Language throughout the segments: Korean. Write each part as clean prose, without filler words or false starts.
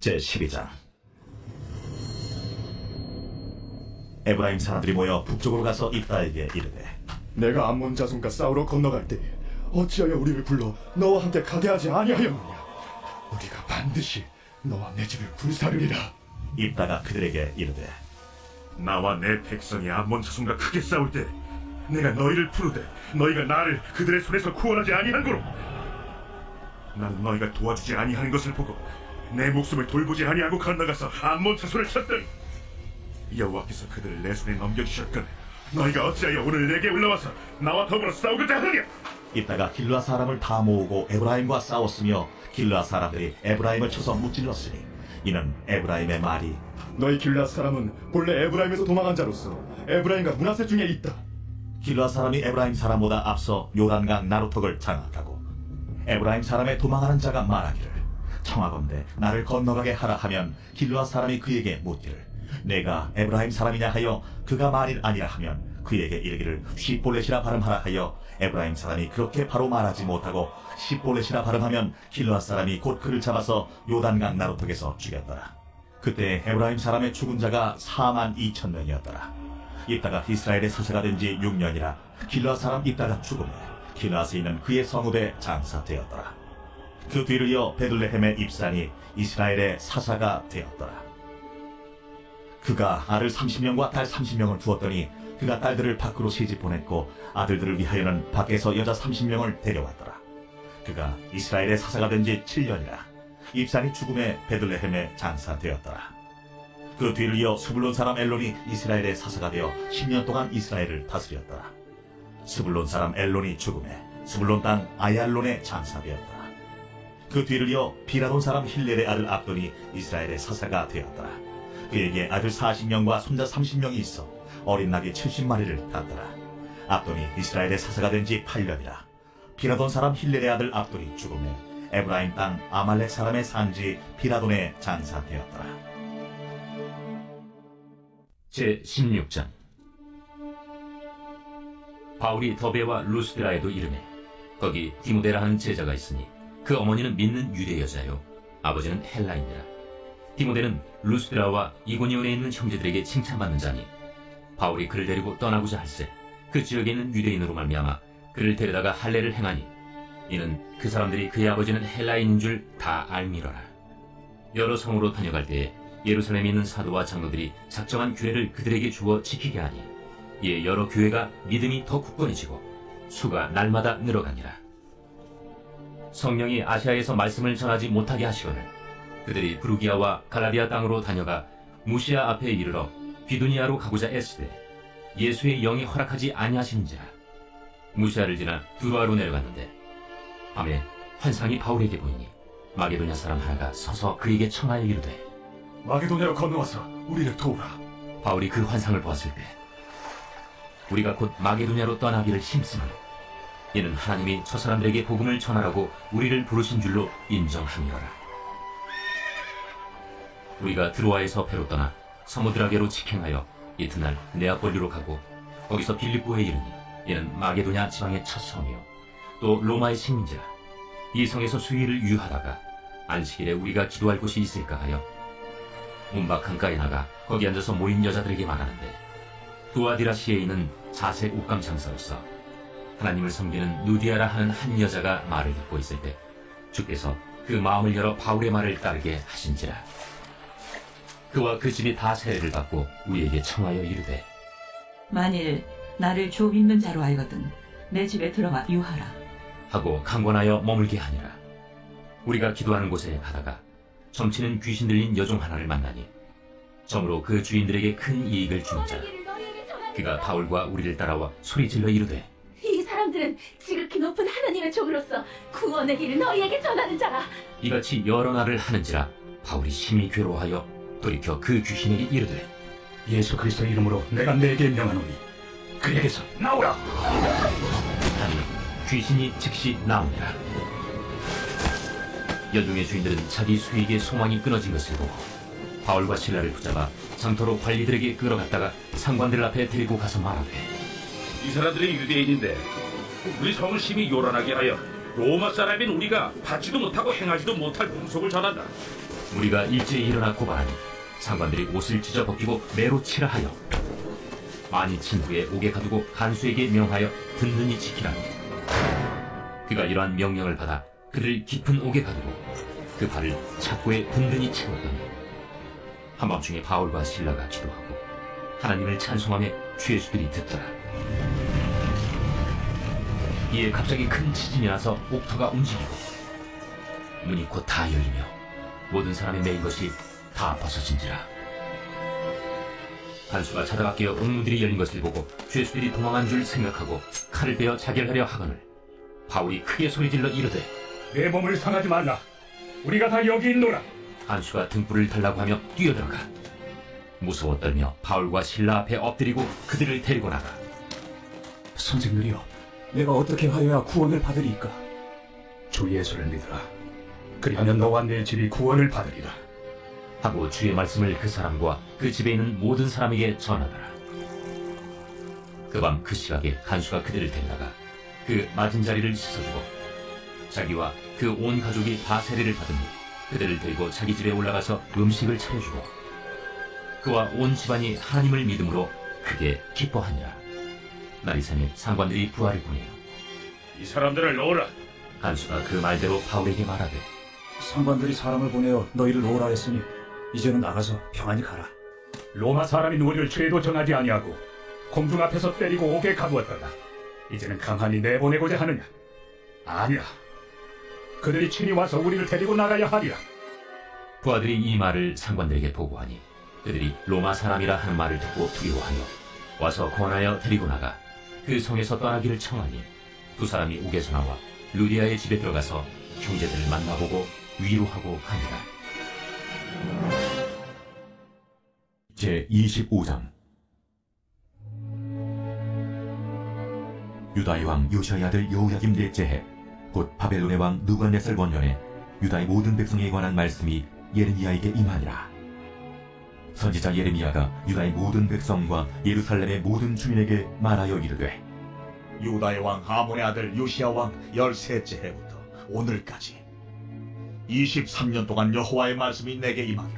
제12장. 에브라임 사람들이 모여 북쪽으로 가서 입다에게 이르되, 내가 암몬 자손과 싸우러 건너갈 때 어찌하여 우리를 불러 너와 함께 가게 하지 아니하였느냐? 우리가 반드시 너와 내 집을 불사르리라. 입다가 그들에게 이르되, 나와 내 백성이 암몬 자손과 크게 싸울 때 내가 너희를 부르되 너희가 나를 그들의 손에서 구원하지 아니한 거로, 나는 너희가 도와주지 아니하는 것을 보고 내 목숨을 돌보지 아니하고 건너가서 암몬 자손을 쳤더니 여호와께서 그들을 내 손에 넘겨주셨거늘 너희가 어찌하여 오늘 내게 올라와서 나와 더불어 싸우고자 하느냐? 입다가 길르앗 사람을 다 모으고 에브라임과 싸웠으며 길르앗 사람들이 에브라임을 쳐서 무찔렀으니 이는 에브라임의 말이 너희 길앗 사람은 본래 에브라임에서 도망한 자로서 에브라임과 므낫세 중에 있다. 길르앗 사람이 에브라임 사람보다 앞서 요단강 나루턱을 장악하고 에브라임 사람의 도망하는 자가 말하기를, 청하건대 나를 건너가게 하라 하면 길르앗 사람이 그에게 묻기를, 내가 에브라임 사람이냐 하여 그가 말일 아니라 하면 그에게 이르기를 시볼렛이라 발음하라 하여 에브라임 사람이 그렇게 바로 말하지 못하고 시볼렛이라 발음하면 길르앗 사람이 곧 그를 잡아서 요단강 나루턱에서 죽였더라. 그때 에브라임 사람의 죽은 자가 42,000명이었더라. 입다가 이스라엘의 사사가 된 지 6년이라 길르앗 사람 입다가 죽음에 길르앗에 있는 그의 성읍에 장사되었더라. 그 뒤를 이어 베들레헴의 입산이 이스라엘의 사사가 되었더라. 그가 아들 30명과 딸 30명을 두었더니 그가 딸들을 밖으로 시집 보냈고 아들들을 위하여는 밖에서 여자 30명을 데려왔더라. 그가 이스라엘의 사사가 된 지 7년이라 입산이 죽음에 베들레헴에 장사되었더라. 그 뒤를 이어 스불론 사람 엘론이 이스라엘의 사사가 되어 10년 동안 이스라엘을 다스렸더라. 스불론 사람 엘론이 죽음에 스불론 땅 아얄론에 장사되었더라. 그 뒤를 이어 비라돈 사람 힐렐의 아들 압돈이 이스라엘의 사사가 되었더라. 그에게 아들 40명과 손자 30명이 있어 어린 낙이 70마리를 땄더라. 압돈이 이스라엘의 사사가 된 지 8년이라 비라돈 사람 힐렐의 아들 압돈이 죽음에 에브라임 땅 아말렉 사람의 산지 비라돈에 장사되었더라. 제16장. 바울이 더베와 루스드라에도 이르매 거기 디모데라 하는 제자가 있으니 그 어머니는 믿는 유대 여자요 아버지는 헬라인이라. 디모데는 루스드라와 이고니온에 있는 형제들에게 칭찬받는 자니 바울이 그를 데리고 떠나고자 할세 그 지역에 있는 유대인으로 말미암아 그를 데려다가 할례를 행하니 이는 그 사람들이 그의 아버지는 헬라인인 줄 다 알미러라. 여러 성으로 다녀갈 때에 예루살렘에 있는 사도와 장로들이 작정한 규례를 그들에게 주어 지키게 하니 이에 여러 교회가 믿음이 더 굳건해지고 수가 날마다 늘어가니라. 성령이 아시아에서 말씀을 전하지 못하게 하시거늘 그들이 브루기아와 갈라디아 땅으로 다녀가 무시아 앞에 이르러 비두니아로 가고자 애쓰되 예수의 영이 허락하지 아니하시는지라. 무시아를 지나 두로아로 내려갔는데 밤에 환상이 바울에게 보이니 마게도냐 사람 하나가 서서 그에게 청하여 이르되, 마게도냐로 건너와서 우리를 도우라. 바울이 그 환상을 보았을 때 우리가 곧 마게도냐로 떠나기를 힘쓰니 이는 하나님이 저 사람들에게 복음을 전하라고 우리를 부르신 줄로 인정함이로라. 우리가 드로아에서 배로 떠나 서무드라게로 직행하여 이튿날 네아폴리로 가고 거기서 빌립보에 이르니 이는 마게도냐 지방의 첫 성이요 또 로마의 식민지라. 이 성에서 수일을 유하다가 안식일에 우리가 기도할 곳이 있을까 하여 문밖 강가에 나가 거기 앉아서 모인 여자들에게 말하는데, 두아디라시에 있는 자색 옷감 장사로서 하나님을 섬기는 누디아라 하는 한 여자가 말을 듣고 있을 때 주께서 그 마음을 열어 바울의 말을 따르게 하신지라. 그와 그 집이 다 세례를 받고 우리에게 청하여 이르되, 만일 나를 좀 있는 자로 알거든 내 집에 들어가 유하라 하고 강권하여 머물게 하니라. 우리가 기도하는 곳에 가다가 점치는 귀신 들린 여종 하나를 만나니 점으로 그 주인들에게 큰 이익을 주는 자. 그가 바울과 우리를 따라와 소리질러 이르되, 이 사람들은 지극히 높은 하나님의 종으로서 구원의 길을 너희에게 전하는 자라. 이같이 여러 날을 하는지라 바울이 심히 괴로워하여 돌이켜 그 귀신에게 이르되, 예수 그리스도의 이름으로 내가 네게 명하노니 그에게서 나오라. 하니 귀신이 즉시 나오니라. 여종의 주인들은 자기 수익의 소망이 끊어진 것을 보고 바울과 실라를 붙잡아 장터로 관리들에게 끌어갔다가 상관들 앞에 데리고 가서 말하되, 이 사람들이 유대인인데 우리 성을 심히 요란하게 하여 로마 사람인 우리가 받지도 못하고 행하지도 못할 풍속을 전한다. 무리가 일제히 일어나 고발하니 상관들이 옷을 찢어 벗기고 매로 치라 하여 많이 친 후에 옥에 가두고 간수에게 명하여 든든히 지키라니. 그가 이러한 명령을 받아 그를 깊은 옥에 가두고 그 발을 착고에 든든히 채웠더니 한밤중에 바울과 실라가 기도하고 하나님을 찬송하며 죄수들이 듣더라. 이에 갑자기 큰 지진이 나서 옥터가 움직이고 문이 곧 다 열리며 모든 사람이 매인 것이 다 벗어진지라. 간수가 자다가 깨어 옥문들이 열린 것을 보고 죄수들이 도망한 줄 생각하고 칼을 베어 자결하려 하거늘 바울이 크게 소리질러 이르되 내 몸을 상하지 말라. 우리가 다 여기 있노라. 간수가 등불을 달라고 하며 뛰어들어가 무서워 떨며 바울과 실라 앞에 엎드리고 그들을 데리고 나가. 선생들이여, 내가 어떻게 하여야 구원을 받으리까? 주 예수를 믿으라. 그리하면 너와 내 집이 구원을 받으리라. 하고 주의 말씀을 그 사람과 그 집에 있는 모든 사람에게 전하더라. 그 밤 그 시각에 간수가 그들을 데려다가 그 맞은 자리를 씻어주고 자기와 그 온 가족이 다 세례를 받으니 그들을 데리고 자기 집에 올라가서 음식을 차려주고 그와 온 집안이 하나님을 믿음으로 크게 기뻐하니라. 날 이삼에 상관들이 부하를 보내어 이 사람들을 놓으라. 간수가 그 말대로 바울에게 말하되 상관들이 사람을 보내어 너희를 놓으라 했으니 이제는 나가서 평안히 가라. 로마 사람이 우리를 죄도 정하지 아니하고 공중 앞에서 때리고 옥에 가두었다가 이제는 강한히 내보내고자 하느냐? 아니야. 그들이 친히 와서 우리를 데리고 나가야 하리라. 부하들이 이 말을 상관들에게 보고하니 그들이 로마 사람이라 하는 말을 듣고 두려워하여 와서 권하여 데리고 나가 그 성에서 떠나기를 청하니 두 사람이 옥에서 나와 루디아의 집에 들어가서 형제들을 만나보고 위로하고 합니다. 제25장 유다의 왕 요시아의 아들 여호야김 넷째 해 곧 바벨론의 왕 느부갓네살 원년에 유다의 모든 백성에 관한 말씀이 예레미야에게 임하니라. 선지자 예레미야가 유다의 모든 백성과 예루살렘의 모든 주민에게 말하여 이르되 유다의 왕 아몬의 아들 요시야 왕 13째 해부터 오늘까지 23년 동안 여호와의 말씀이 내게 임하기로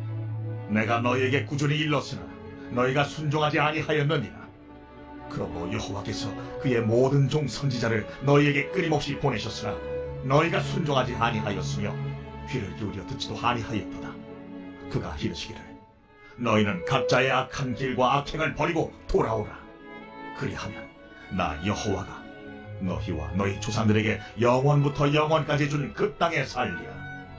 내가 너희에게 꾸준히 일렀으나 너희가 순종하지 아니하였느니라. 그러므로 여호와께서 그의 모든 종 선지자를 너희에게 끊임없이 보내셨으나 너희가 순종하지 아니하였으며 귀를 기울여 듣지도 아니하였도다. 그가 이르시기를 너희는 각자의 악한 길과 악행을 버리고 돌아오라. 그리하면 나 여호와가 너희와 너희 조상들에게 영원부터 영원까지 준 그 땅에 살리라.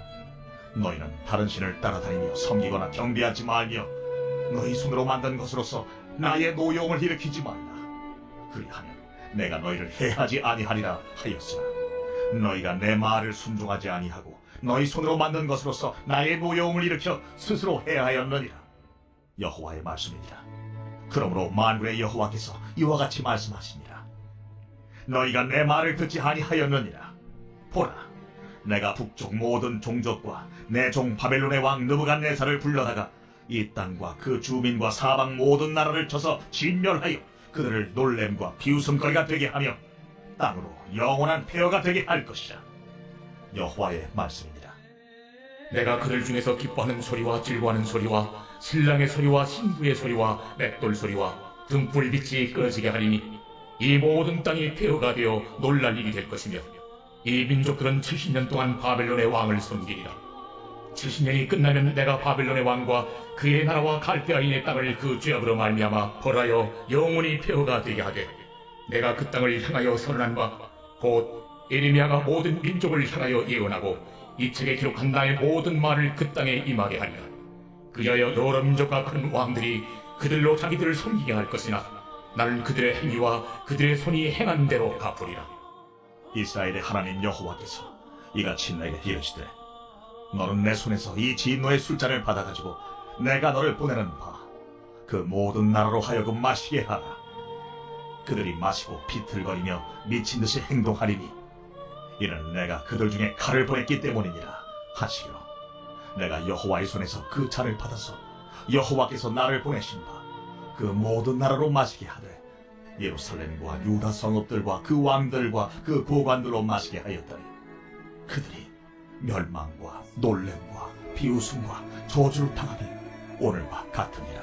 너희는 다른 신을 따라다니며 섬기거나 경배하지 말며 너희 손으로 만든 것으로서 나의 노여움을 일으키지 말라. 그리하면 내가 너희를 해하지 아니하리라 하였으나 너희가 내 말을 순종하지 아니하고 너희 손으로 만든 것으로서 나의 노여움을 일으켜 스스로 해하였느니라. 여호와의 말씀이니라. 그러므로 만군의 여호와께서 이와 같이 말씀하시니라. 너희가 내 말을 듣지 아니하였느니라. 보라, 내가 북쪽 모든 종족과 내 종 바벨론의 왕 느부갓네살을 불러다가 이 땅과 그 주민과 사방 모든 나라를 쳐서 진멸하여 그들을 놀램과 비웃음거리가 되게 하며 땅으로 영원한 폐허가 되게 할 것이라. 여호와의 말씀입니다. 내가 그들 중에서 기뻐하는 소리와 즐거워하는 소리와 신랑의 소리와 신부의 소리와 맷돌 소리와 등불빛이 꺼지게 하리니 이 모든 땅이 폐허가 되어 놀랄 일이 될 것이며 이 민족들은 70년 동안 바벨론의 왕을 섬기리라. 70년이 끝나면 내가 바벨론의 왕과 그의 나라와 갈대아인의 땅을 그 죄악으로 말미암아 벌하여 영원히 폐허가 되게 하되 내가 그 땅을 향하여 선언한 바 곧 예레미야가 모든 민족을 향하여 예언하고 이 책에 기록한 나의 모든 말을 그 땅에 임하게 하리라. 그리하여 여러 민족과 큰 왕들이 그들로 자기들을 섬기게 할 것이나 나는 그들의 행위와 그들의 손이 행한 대로 갚으리라. 이스라엘의 하나님 여호와께서 이같이 내게 이르시되 너는 내 손에서 이 진노의 술잔을 받아가지고 내가 너를 보내는 바 그 모든 나라로 하여금 마시게 하라. 그들이 마시고 비틀거리며 미친 듯이 행동하리니 이는 내가 그들 중에 칼을 보냈기 때문이니라 하시기로 내가 여호와의 손에서 그 잔을 받아서 여호와께서 나를 보내신 바 그 모든 나라로 마시게 하되 예루살렘과 유다 성읍들과 그 왕들과 그 고관들로 마시게 하였더니 그들이 멸망과 놀램과 비웃음과 저주를 당하니 오늘과 같으니라.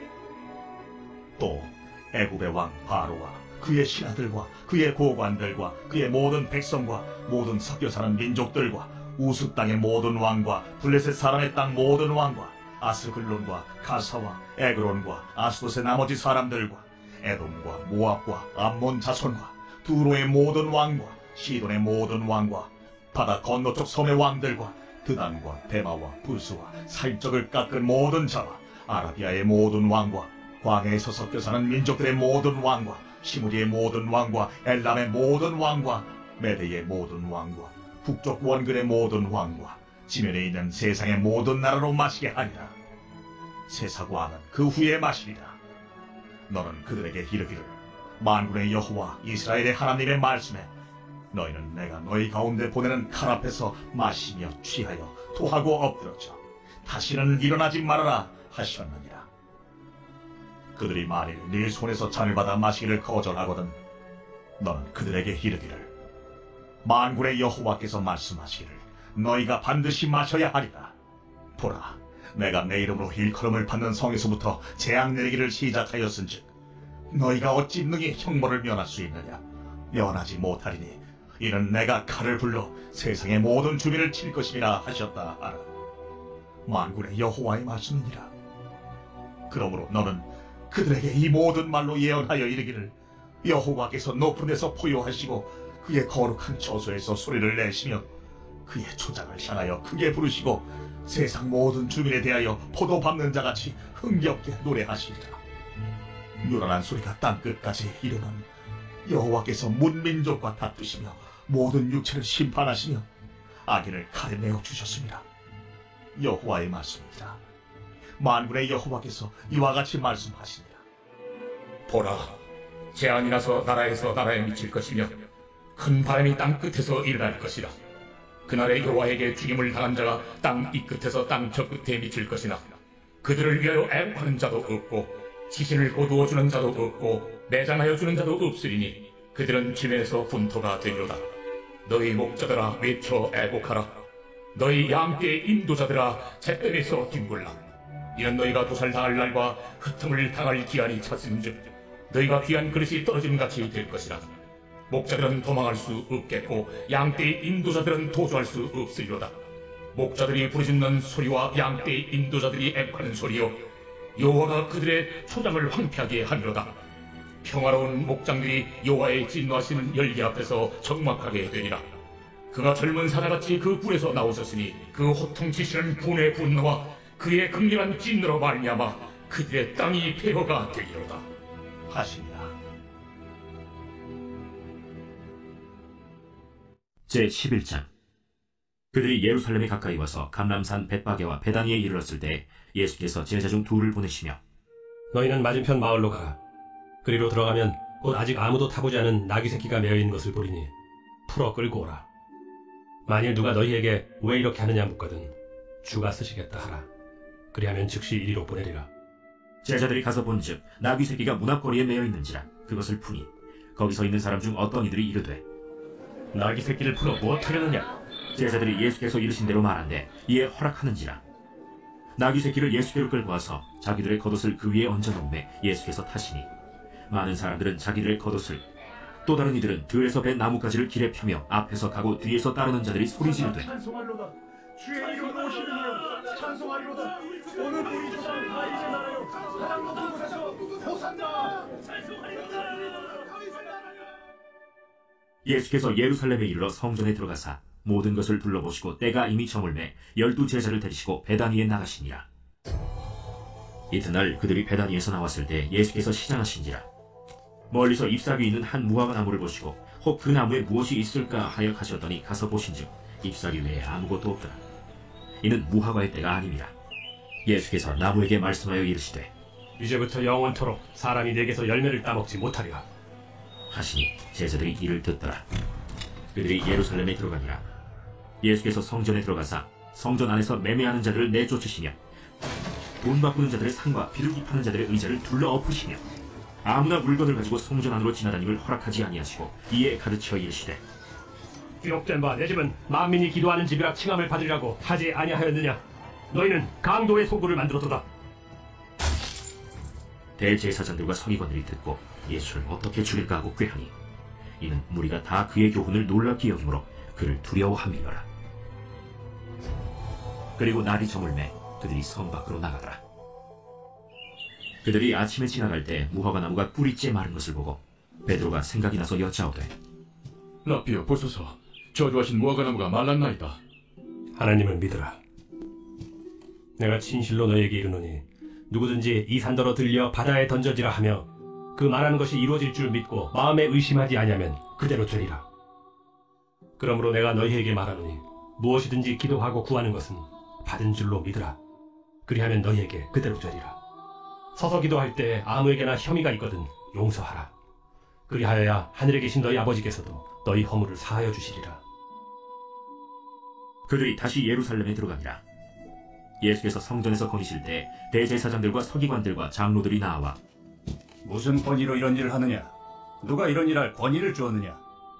또 애굽의 왕 바로와 그의 신하들과 그의 고관들과 그의 모든 백성과 모든 섞여 사는 민족들과 우스 땅의 모든 왕과 블레셋 사람의 땅 모든 왕과 아스글론과 가사와 에그론과 아스돗의 나머지 사람들과 에돔과 모압과 암몬 자손과 두로의 모든 왕과 시돈의 모든 왕과 바다 건너쪽 섬의 왕들과 드단과 데마와 부스와 살적을 깎은 모든 자와 아라비아의 모든 왕과 광야에서 섞여 사는 민족들의 모든 왕과 시무리의 모든 왕과 엘람의 모든 왕과 메대의 모든 왕과 북쪽 원근의 모든 왕과 지면에 있는 세상의 모든 나라로 마시게 하리라. 세상 왕은 그 후에 마시리라. 너는 그들에게 이르기를 만군의 여호와 이스라엘의 하나님의 말씀에 너희는 내가 너희 가운데 보내는 칼 앞에서 마시며 취하여 토하고 엎드러져 다시는 일어나지 말아라 하셨느니라. 그들이 만일 네 손에서 잔을 받아 마시기를 거절하거든 너는 그들에게 이르기를 만군의 여호와께서 말씀하시기를 너희가 반드시 마셔야 하리라. 보라, 내가 내 이름으로 일컬음을 받는 성에서부터 재앙 내리기를 시작하였은즉 너희가 어찌 능히 형벌을 면할 수 있느냐? 면하지 못하리니 이는 내가 칼을 불러 세상의 모든 주민을 칠 것이라 하셨다 하라. 만군의 여호와의 말씀이니라. 그러므로 너는 그들에게 이 모든 말로 예언하여 이르기를 여호와께서 높은 데서 포효하시고 그의 거룩한 처소에서 소리를 내시며 그의 초장을 향하여 크게 부르시고 세상 모든 주민에 대하여 포도 밟는 자같이 흥겹게 노래하시리라. 요란한 소리가 땅끝까지 이르는 여호와께서 문민족과 다투시며 모든 육체를 심판하시며 악인을 칼에 내어 주셨습니다. 여호와의 말씀입니다. 만군의 여호와께서 이와 같이 말씀하시니라. 보라, 재앙이 나서 나라에서 나라에 미칠 것이며 큰 바람이 땅 끝에서 일어날 것이라. 그날에 여호와에게 죽임을 당한 자가 땅 이 끝에서 땅 저 끝에 미칠 것이나 그들을 위하여 애국하는 자도 없고 시신을 거두어 주는 자도 없고 매장하여 주는 자도 없으리니 그들은 지면에서 분토가 되리로다. 너희 목자들아 외쳐 애곡하라. 너희 양떼의 인도자들아 잿뱀에서 뒹굴라. 이는 너희가 도살당할 날과 흩음을 당할 기한이 찼음즉 너희가 귀한 그릇이 떨어지는 같이 될 것이라. 목자들은 도망할 수 없겠고 양떼의 인도자들은 도주할 수 없으리로다. 목자들이 부르짖는 소리와 양떼의 인도자들이 애곡하는 소리요 여호와가 그들의 초장을 황폐하게 하리로다. 평화로운 목장들이 여호와의 진노하시는 열기 앞에서 적막하게 되리라. 그가 젊은 사자같이 그 뿔에서 나오셨으니 그 호통치시는 분의 분노와 그의 극렬한 진노로 말미암아 그들의 땅이 폐허가 되리로다 하시니라. 제11장. 그들이 예루살렘에 가까이 와서 감람산 벳바게와 베다니에 이르렀을 때 예수께서 제자 중 둘을 보내시며 너희는 맞은편 마을로 가라. 그리로 들어가면 곧 아직 아무도 타보지 않은 나귀 새끼가 매어있는 것을 보리니 풀어 끌고 오라. 만일 누가 너희에게 왜 이렇게 하느냐 묻거든 주가 쓰시겠다 하라. 그리하면 즉시 이리로 보내리라. 제자들이 가서 본즉 나귀 새끼가 문 앞거리에 매어있는지라 그것을 푸니 거기서 있는 사람 중 어떤 이들이 이르되 나귀 새끼를 풀어 무엇하려느냐. 제자들이 예수께서 이르신 대로 말한대 이에 허락하는지라. 나귀 새끼를 예수께로 끌고 와서 자기들의 겉옷을 그 위에 얹어놓음에 예수께서 타시니 많은 사람들은 자기들의 겉옷을 또 다른 이들은 들에서 벤 나뭇가지를 길에 펴며 앞에서 가고 뒤에서 따르는 자들이 소리 지르되 찬송하리로다. 주의 이름으로 오시는 이여 찬송하리로다. 오늘 우리 조상 다윗의 나라요 가장 높은 곳에서 호산나. 찬송하리로다. 예수께서 예루살렘에 이르러 성전에 들어가사 모든 것을 둘러보시고 때가 이미 저물매 12 제자를 데리시고 베다니에 나가시니라. 이튿날 그들이 베다니에서 나왔을 때 예수께서 시장하신지라. 멀리서 잎사귀 있는 한 무화과 나무를 보시고 혹 그 나무에 무엇이 있을까 하여 가셨더니 가서 보신즉 잎사귀 외에 아무것도 없더라. 이는 무화과의 때가 아님이라. 예수께서 나무에게 말씀하여 이르시되 이제부터 영원토록 사람이 내게서 열매를 따먹지 못하리라 하시니 제자들이 이를 듣더라. 그들이 예루살렘에 들어가니라. 예수께서 성전에 들어가사 성전 안에서 매매하는 자들을 내쫓으시며 돈 바꾸는 자들의 상과 비둘기 파는 자들의 의자를 둘러 엎으시며 아무나 물건을 가지고 성전 안으로 지나다님을 허락하지 아니하시고 이에 가르쳐 이르시되 기록된 바 내 집은 만민이 기도하는 집이라 칭함을 받으리라고 하지 아니하였느냐. 너희는 강도의 소굴을 만들었도다. 대제사장들과 서기관들이 듣고 예수를 어떻게 죽일까 하고 꾀하니 이는 무리가 다 그의 교훈을 놀랍게 여김으로 그를 두려워함이더라. 그리고 날이 저물매 그들이 성 밖으로 나가더라. 그들이 아침에 지나갈 때 무화과 나무가 뿌리째 마른 것을 보고 베드로가 생각이 나서 여짜오되 라피여 보소서, 저주하신 무화과나무가 말랐나이다. 하나님을 믿으라. 내가 진실로 너에게 이르노니 누구든지 이 산더러 들려 바다에 던져지라 하며 그 말하는 것이 이루어질 줄 믿고 마음에 의심하지 아니하면 그대로 되리라. 그러므로 내가 너희에게 말하노니 무엇이든지 기도하고 구하는 것은 받은 줄로 믿으라. 그리하면 너희에게 그대로 되리라. 서서 기도할 때 아무에게나 혐의가 있거든 용서하라. 그리하여야 하늘에 계신 너희 아버지께서도 너희 허물을 사하여 주시리라. 그들이 다시 예루살렘에 들어가니라. 예수께서 성전에서 거니실 때 대제사장들과 서기관들과 장로들이 나와 무슨 권위로 이런 일을 하느냐? 누가 이런 일할 권위를 주었느냐?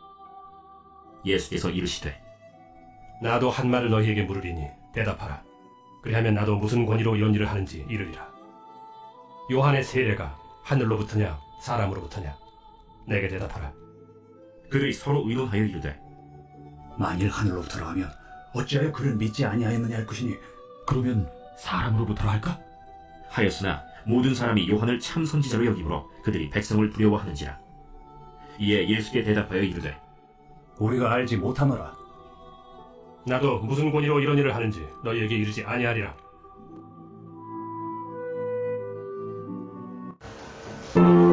예수께서 이르시되 나도 한 말을 너희에게 물으리니 대답하라. 그리하면 나도 무슨 권위로 이런 일을 하는지 이르리라. 요한의 세례가 하늘로부터냐 사람으로부터냐? 내게 대답하라. 그들이 서로 의논하여 이르되 만일 하늘로부터라 하면 어찌하여 그를 믿지 아니하였느냐 할 것이니 그러면 사람으로부터라 할까? 하였으나 모든 사람이 요한을 참 선지자로 여기므로 그들이 백성을 두려워하는지라. 이에 예수께 대답하여 이르되 우리가 알지 못하노라. 나도 무슨 권위로 이런 일을 하는지 너희에게 이르지 아니하리라.